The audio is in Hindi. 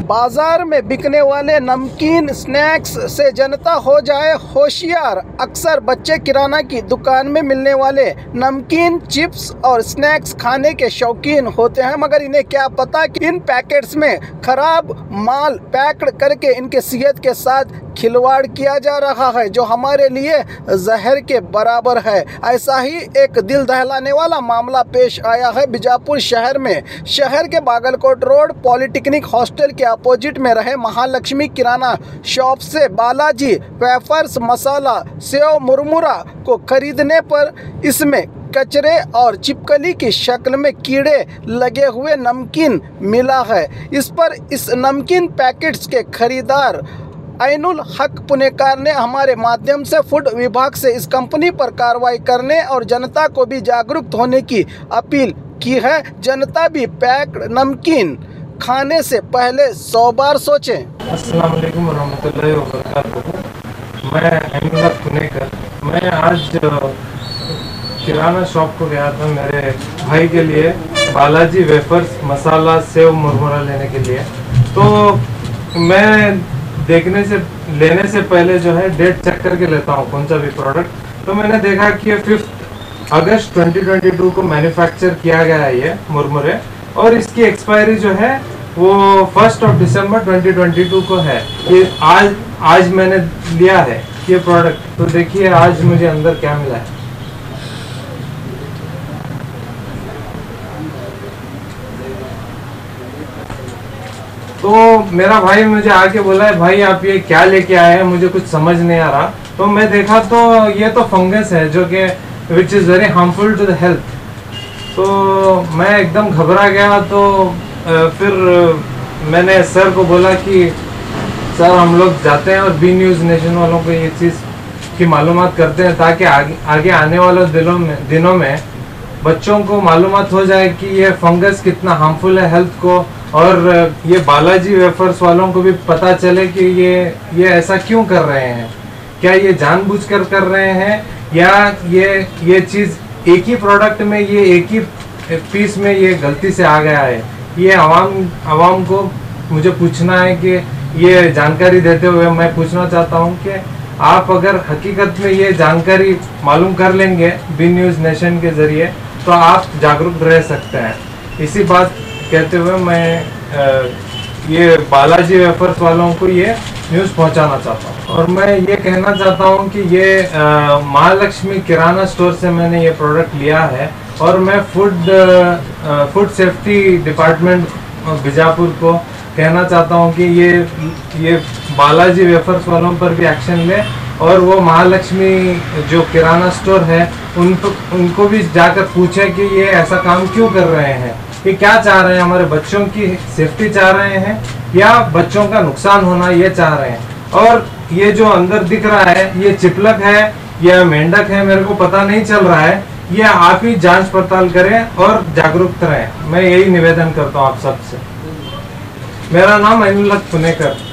बाजार में बिकने वाले नमकीन स्नैक्स से जनता हो जाए होशियार। अक्सर बच्चे किराना की दुकान में मिलने वाले नमकीन, चिप्स और स्नैक्स खाने के शौकीन होते हैं, मगर इन्हें क्या पता कि इन पैकेट्स में खराब माल पैक्ड करके इनके सेहत के साथ खिलवाड़ किया जा रहा है, जो हमारे लिए जहर के बराबर है। ऐसा ही एक दिल दहलाने वाला मामला पेश आया है बीजापुर शहर में। शहर के बागलकोट रोड पॉलिटेक्निक हॉस्टल के अपोजिट में रहे महालक्ष्मी किराना शॉप से बालाजी वेफर्स मसाला सेव मुरमुरा को खरीदने पर इसमें कचरे और चिपकली की शक्ल में कीड़े लगे हुए नमकीन मिला है। इस पर इस नमकीन पैकेट्स के खरीदार ऐनुल हक पुनेकार ने हमारे माध्यम से फूड विभाग से इस कंपनी पर कार्रवाई करने और जनता को भी जागरूक होने की अपील की है। जनता भी पैक्ड नमकीन खाने से पहले 100 बार सोचें। अस्सलाम वालेकुम वरहमतुल्लाहि वबरकातुहू। मैं ऐनुल हक पुनेकर। मैं आज किराना शॉप को गया था मेरे भाई के लिए बालाजी वेफर्स मसाला सेव मुरमुरा लेने के लिए। तो मैं लेने से पहले जो है डेट चेक करके लेता हूँ कौन सा भी प्रोडक्ट। तो मैंने देखा कि 5 अगस्त 2022 को मैन्युफैक्चर किया गया है ये मुरमुरे, और इसकी एक्सपायरी जो है वो 1 दिसंबर 2022 को है। ये आज मैंने लिया है ये प्रोडक्ट। तो देखिए आज मुझे अंदर क्या मिला है। तो मेरा भाई मुझे आके बोला है, भाई आप ये क्या लेके आए हैं, मुझे कुछ समझ नहीं आ रहा। तो मैं देखा तो ये तो फंगस है जो कि which is very harmful to the health. तो मैं एकदम घबरा गया। तो फिर मैंने सर को बोला कि सर हम लोग जाते हैं और बी न्यूज़ नेशन वालों को ये चीज़ की मालूमात करते हैं, ताकि आगे आने वाले दिनों में बच्चों को मालूमात हो जाए कि ये फंगस कितना हार्मफुल है हेल्थ को, और ये बालाजी वेफर्स वालों को भी पता चले कि ये ऐसा क्यों कर रहे हैं। क्या ये जानबूझकर कर रहे हैं, या ये चीज़ एक ही प्रोडक्ट में, ये एक ही पीस में ये गलती से आ गया है। ये आवाम को मुझे पूछना है कि ये जानकारी देते हुए मैं पूछना चाहता हूँ कि आप अगर हकीकत में ये जानकारी मालूम कर लेंगे बी न्यूज़ नेशन के ज़रिए, तो आप जागरूक रह सकते हैं। इसी बात कहते हुए मैं ये बालाजी वेफर्स वालों को ये न्यूज़ पहुंचाना चाहता हूं। और मैं ये कहना चाहता हूं कि ये महालक्ष्मी किराना स्टोर से मैंने ये प्रोडक्ट लिया है, और मैं फूड सेफ्टी डिपार्टमेंट बीजापुर को कहना चाहता हूं कि ये बालाजी वेफर्स वालों पर भी एक्शन ले, और वो महालक्ष्मी जो किराना स्टोर है उनको भी जाकर पूछें कि ये ऐसा काम क्यों कर रहे हैं, ये क्या चाह रहे हैं, हमारे बच्चों की सेफ्टी चाह रहे हैं या बच्चों का नुकसान होना ये चाह रहे हैं। और ये जो अंदर दिख रहा है ये चिपलक है या मेंढक है, मेरे को पता नहीं चल रहा है। ये आप ही जांच पड़ताल करें और जागरूक रहें। मैं यही निवेदन करता हूँ आप सबसे। मेरा नाम ऐनुल हक पुनेकर।